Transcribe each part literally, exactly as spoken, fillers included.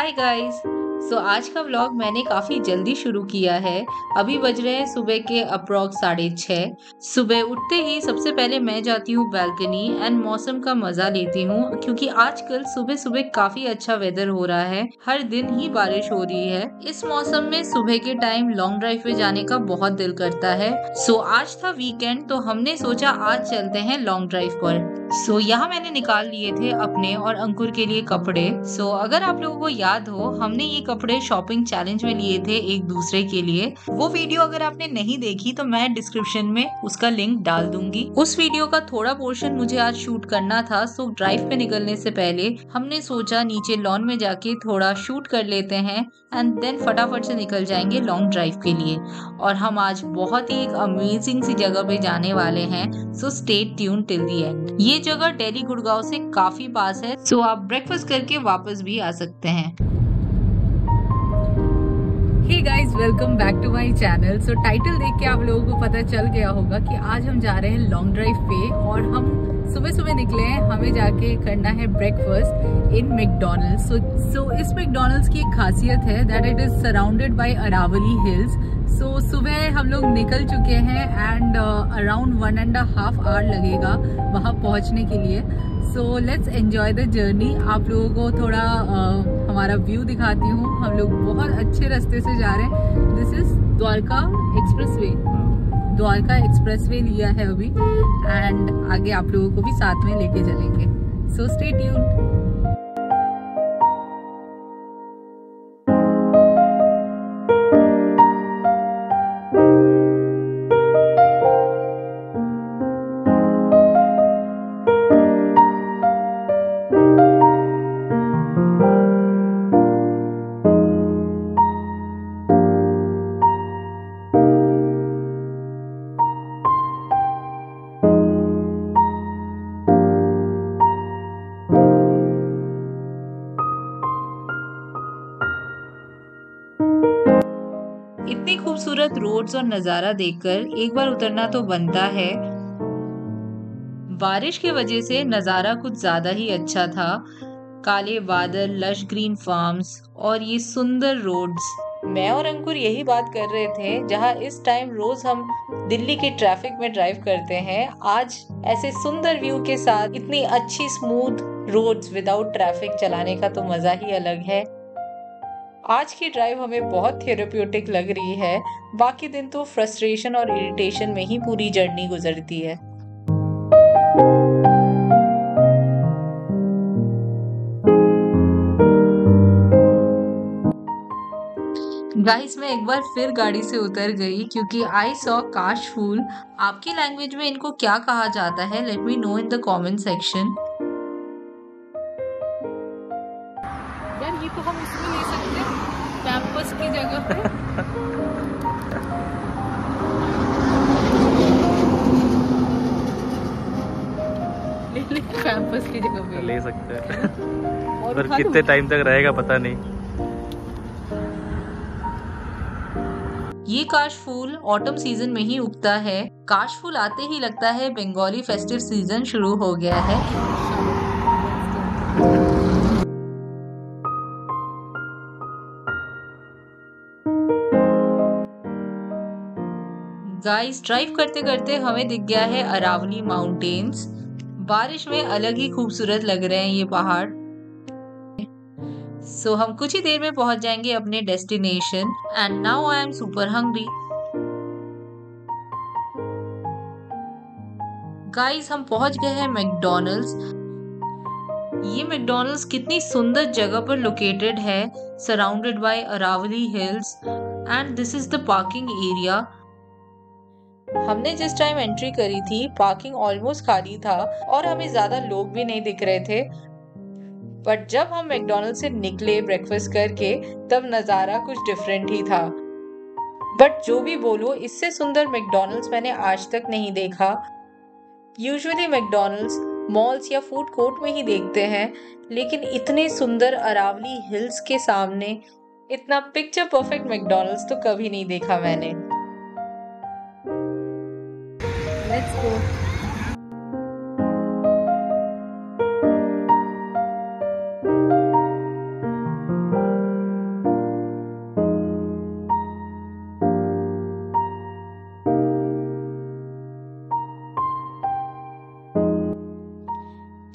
Hi guys. सो आज का vlog मैंने काफी जल्दी शुरू किया है। अभी बज रहे हैं सुबह के अप्रॉक्स साढ़े छः। सुबह उठते ही सबसे पहले मैं जाती हूँ बालकनी एंड मौसम का मजा लेती हूँ, क्योंकि आजकल सुबह सुबह काफी अच्छा वेदर हो रहा है। हर दिन ही बारिश हो रही है। इस मौसम में सुबह के टाइम लॉन्ग ड्राइव पे जाने का बहुत दिल करता है। सो आज था वीकेंड, तो हमने सोचा आज चलते हैं लॉन्ग ड्राइव पर। सो so, यहाँ मैंने निकाल लिए थे अपने और अंकुर के लिए कपड़े। सो so, अगर आप लोगों को याद हो, हमने ये कपड़े शॉपिंग चैलेंज में लिए थे एक दूसरे के लिए। वो वीडियो अगर आपने नहीं देखी तो मैं डिस्क्रिप्शन में उसका लिंक डाल दूंगी। उस वीडियो का थोड़ा पोर्शन मुझे आज शूट करना था। सो so, ड्राइव पे निकलने से पहले हमने सोचा नीचे लॉन में जाके थोड़ा शूट कर लेते हैं एंड देन फटाफट से निकल जाएंगे लॉन्ग ड्राइव के लिए। और हम आज बहुत ही एक अमेजिंग सी जगह पे जाने वाले हैं। So stay tune till the end. ये जगह दिल्ली गुड़गांव से काफी पास है। सो आप ब्रेकफास्ट करके वापस भी आ सकते हैं। Hey guys, welcome back to my channel. So title देख के आप लोगों को पता चल गया होगा कि आज हम जा रहे हैं लॉन्ग ड्राइव पे और हम सुबह सुबह निकले हैं। हमें जाके करना है ब्रेकफास्ट इन मैकडॉनल्ड्स। सो सो इस मैकडॉनल्ड्स की एक खासियत है that it is surrounded by Aravalli hills. So सुबह हम लोग निकल चुके हैं and around one and half hour लगेगा वहाँ पहुँचने के लिए। So let's enjoy the journey. आप लोगों को थोड़ा uh, हमारा व्यू दिखाती हूँ। हम लोग बहुत अच्छे रास्ते से जा रहे हैं। This is Dwarka expressway. Dwarka expressway लिया है अभी एंड आगे आप लोगों को भी साथ में लेके चलेंगे। So stay tuned. इतनी खूबसूरत रोड्स और नजारा देखकर एक बार उतरना तो बनता है। बारिश की वजह से नजारा कुछ ज्यादा ही अच्छा था। काले बादल, लश ग्रीन फार्म्स और ये सुंदर रोड्स। मैं और अंकुर यही बात कर रहे थे, जहां इस टाइम रोज हम दिल्ली के ट्रैफिक में ड्राइव करते हैं, आज ऐसे सुंदर व्यू के साथ इतनी अच्छी स्मूथ रोड्स विदाउट ट्रैफिक चलाने का तो मजा ही अलग है। आज की ड्राइव हमें बहुत थेरेप्यूटिक लग रही है। बाकी दिन तो फ्रस्ट्रेशन और इरिटेशन में ही पूरी जर्नी गुजरती है। गाइस, मैं एक बार फिर गाड़ी से उतर गई क्योंकि आई सॉ काश फूल। आपकी लैंग्वेज में इनको क्या कहा जाता है? Let me know in the comment section. यार ये तो हम इसमें ले सकते हैं कैंपस की जगह पे। ले ले कैंपस की जगह पे ले सकते हैं। पर कितने टाइम तक रहेगा पता नहीं। ये काशफूल ऑटम सीजन में ही उगता है। काशफूल आते ही लगता है बंगाली फेस्टिव सीजन शुरू हो गया है। गाइस, ड्राइव करते करते हमें दिख गया है अरावली माउंटेन्स। बारिश में अलग ही खूबसूरत लग रहे हैं ये पहाड़। सो so, हम कुछ ही देर में पहुंच जाएंगे अपने destination and now I am super hungry. Guys, हम पहुंच गए हैं मैकडॉनल्ड्स। ये मैकडॉनल्ड्स कितनी सुंदर जगह पर लोकेटेड है, surrounded by Aravalli hills and this is the parking area. हमने जिस टाइम एंट्री करी थी पार्किंग ऑलमोस्ट खाली था और हमें ज्यादा लोग भी नहीं दिख रहे थे। बट जब हम मैकडॉनल्ड से निकले ब्रेकफास्ट करके, तब नजारा कुछ डिफरेंट ही था। बट जो भी बोलो, इससे सुंदर मैकडॉनल्ड्स मैंने आज तक नहीं देखा। यूजुअली मैकडॉनल्ड्स मॉल्स या फूड कोर्ट में ही देखते हैं, लेकिन इतने सुंदर अरावली हिल्स के सामने इतना पिक्चर परफेक्ट मैकडॉनल्ड्स तो कभी नहीं देखा मैंने। Let's go.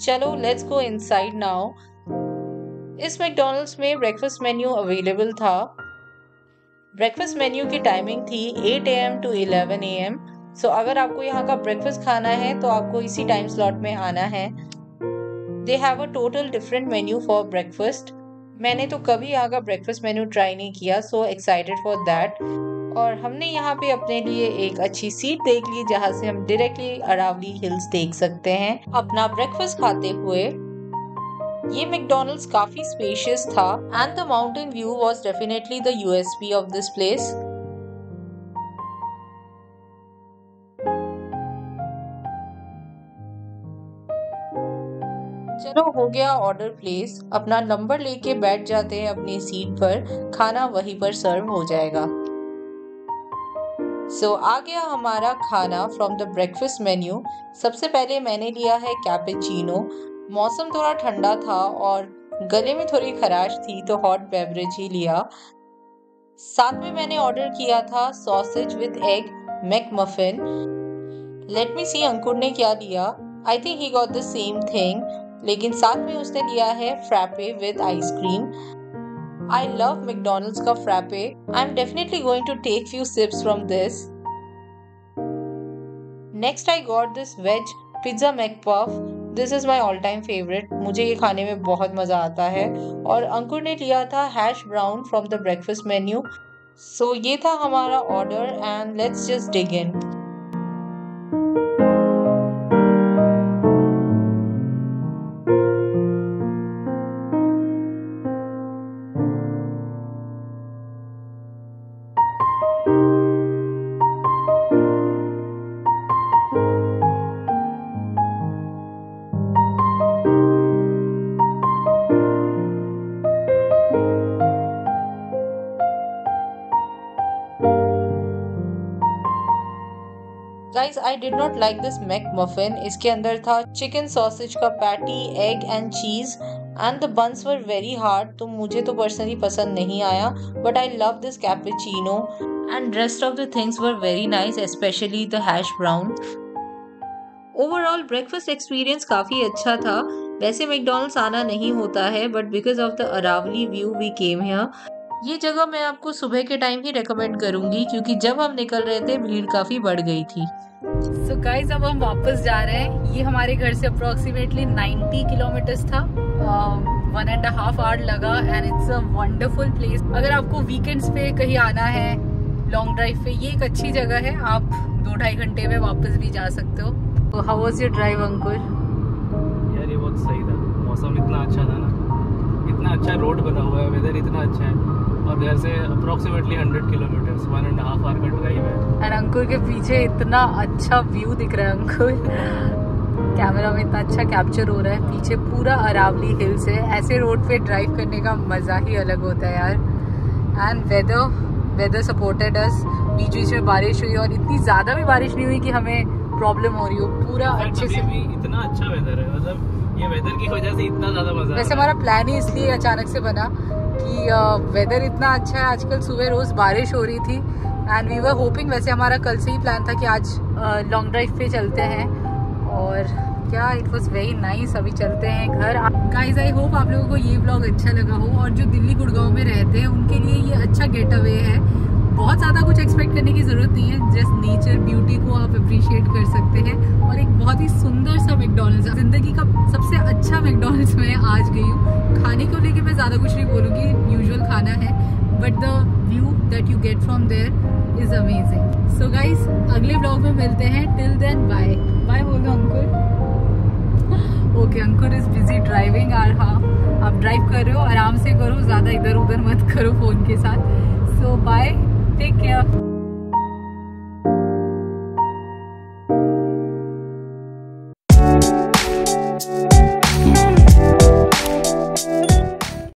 चलो लेट्स गो इनसाइड नाउ। इस मैकडॉनल्ड्स में ब्रेकफास्ट मेन्यू अवेलेबल था। ब्रेकफास्ट मेन्यू की टाइमिंग थी eight A M to eleven A M. So अगर आपको यहाँ का ब्रेकफास्ट खाना है तो आपको इसी टाइम स्लॉट में आना है। They have a total different menu for breakfast. मैंने तो कभी यहाँ का ब्रेकफास्ट मेन्यू ट्राई नहीं किया, सो एक्साइटेड फॉर दैट। और हमने यहाँ पे अपने लिए एक अच्छी सीट देख ली जहाँ से हम डायरेक्टली अरावली हिल्स देख सकते हैं अपना ब्रेकफास्ट खाते हुए। ये मैकडॉनल्ड्स काफी स्पेशियस था and the mountain view was definitely the USP of this place. चलो हो गया ऑर्डर प्लेस, अपना नंबर लेके बैठ जाते हैं अपनी सीट पर, खाना वहीं पर सर्व हो जाएगा। सो so, आ गया हमारा खाना फ्रॉम द ब्रेकफास्ट मेन्यू। सबसे पहले मैंने लिया है कैपेचिनो। मौसम थोड़ा ठंडा था और गले में थोड़ी खराश थी तो हॉट बेवरेज ही लिया। साथ में मैंने ऑर्डर किया था sausage with egg McMuffin. Let me see Ankur ने क्या लिया। I think he got the same thing, लेकिन साथ में उसने लिया है frappe with ice cream. I love McDonald's का frappe. I'm definitely going to take few sips from this. Next I got this veg pizza McPuff. This is my all-time favorite. मुझे ये खाने में बहुत मज़ा आता है। और अंकुर ने लिया था hash brown from the breakfast menu. So ये था हमारा order and let's just dig in. Guys, I did not like this McMuffin. इसके अंदर था चिकन सॉसेज का patty, egg and cheese and the buns were very hard, तो मुझे तो पर्सनली पसंद नहीं आया। But I love this cappuccino and rest of the things were very nice, specially the hash brown. Overall breakfast experience काफ़ी अच्छा था। वैसे मैकडॉनल्ड्स आना नहीं होता है but because of the Aravalli view we came here. ये जगह मैं आपको सुबह के टाइम ही रेकमेंड करूंगी क्योंकि जब हम निकल रहे थे भीड़ काफ़ी बढ़ गई थी। सो so गाइज अब हम वापस जा रहे हैं। ये हमारे घर से अप्रोक्सीमेटली नाइंटी किलोमीटर्स था, वन एंड हाफ आवर लगा and it's a wonderful place. अगर आपको वीकेंड्स पे कहीं आना है लॉन्ग ड्राइव पे, ये एक अच्छी जगह है। आप दो ढाई घंटे में वापस भी जा सकते हो। तो how was your drive Ankur? यार ये बहुत सही था, मौसम इतना अच्छा था ना, इतना अच्छा रोड बना हुआ है, वेदर इतना अच्छा है और घर से approximately hundred kilometers, one and half hour का ड्राइव है। एंड अंकुर के पीछे इतना अच्छा व्यू दिख रहा है। अंकुर कैमरा में इतना अच्छा कैप्चर हो रहा है, पीछे पूरा अरावली हिल्स है। ऐसे रोड पे ड्राइव करने का मज़ा ही अलग होता है यार। And weather weather supported us. बीच बीच में बारिश हुई और इतनी ज़्यादा भी बारिश नहीं हुई कि हमें प्रॉब्लम हो रही हो। पूरा अच्छे से भी इतना अच्छा वेदर है, मतलब ये वेदर की वजह से इतना ज़्यादा मज़ा। वैसे हमारा प्लान ही इसलिए अचानक से बना कि वेदर इतना अच्छा है। आजकल सुबह रोज़ बारिश हो रही थी एंड वी वर होपिंग, वैसे हमारा कल से ही प्लान था कि आज लॉन्ग ड्राइव पे चलते हैं और क्या इट वाज वेरी नाइस। अभी चलते हैं घर। गाइस आई होप आप लोगों को ये व्लॉग अच्छा लगा हो और जो दिल्ली गुड़गांव में रहते हैं उनके लिए ये अच्छा गेट अवे है। बहुत ज़्यादा कुछ एक्सपेक्ट करने की ज़रूरत नहीं है, जस्ट नेचर ब्यूटी को आप अप्रिशिएट कर सकते हैं। और एक बहुत ही सुंदर सा मैकडॉनल्ड्स, ज़िंदगी का सबसे अच्छा मैकडॉनल्ड्स में आज गई हूँ। खाने को लेके मैं ज़्यादा कुछ नहीं बोलूँगी, यूजुअल खाना है, but the view that you get from there is amazing. So guys अगले ब्लॉग में मिलते हैं। टिल देन बाय बाय बोलो अंकुर। Okay Ankur is busy driving. और हाँ, आप ड्राइव कर रहे हो, आराम से करो, ज़्यादा इधर उधर मत करो फ़ोन के साथ। So bye, take care.